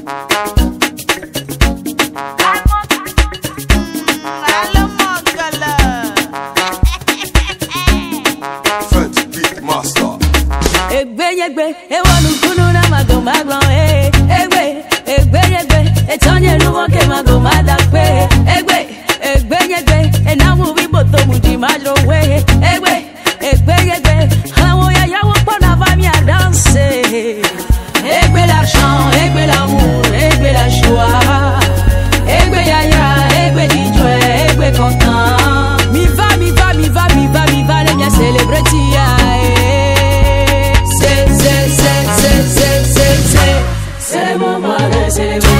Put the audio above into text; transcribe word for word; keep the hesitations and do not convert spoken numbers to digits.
Egbe yegbe, ewonu kunu na mago magbon eh. Egbe, egbe yegbe, etonye nuwo ke mago madakpe. Egbe, egbe yegbe, enamu bi boto muji majrowe. Egbe, egbe yegbe, àwọn yaya wo po na va mi a danser. Egbe l'argent, egbe l'amour, egbe la joie. Egbe yaya, egbe di joie, egbe content. Mi va, mi va, mi va, mi va, mi va, le mia celebrity ya. C'est le moment de célébrer.